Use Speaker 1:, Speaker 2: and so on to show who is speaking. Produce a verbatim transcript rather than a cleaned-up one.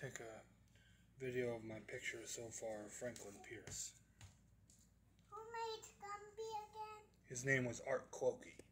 Speaker 1: take a video of my picture so far of Franklin Pierce.
Speaker 2: Who made Gumby again?
Speaker 1: His name was Art Clokey.